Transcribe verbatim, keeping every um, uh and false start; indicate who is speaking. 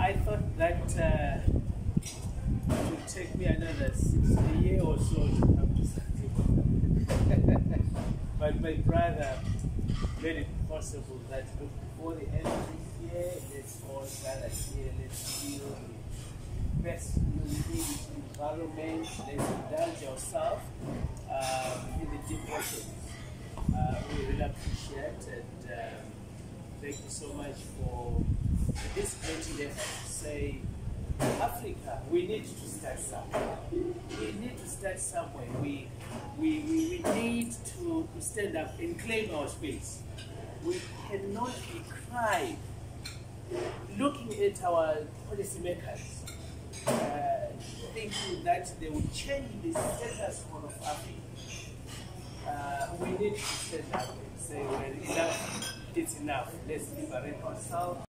Speaker 1: I thought that uh, it would take me another sixty years or so to come to Zanzibar. But my brother made it possible that look, before the end of this year, let's all gather here, let's feel the best unique environment, let's indulge ourselves um, in the deep oceans. Uh, we really appreciate and um, thank you so much for this great effort to say, Africa, we need to start somewhere. We need to start somewhere. We, we, we, we need to stand up and claim our space. We cannot be crying, looking at our policymakers, uh, thinking that they will change the status quo of Africa. Uh, we need to stand up and say, well, enough, it's enough. Let's liberate ourselves.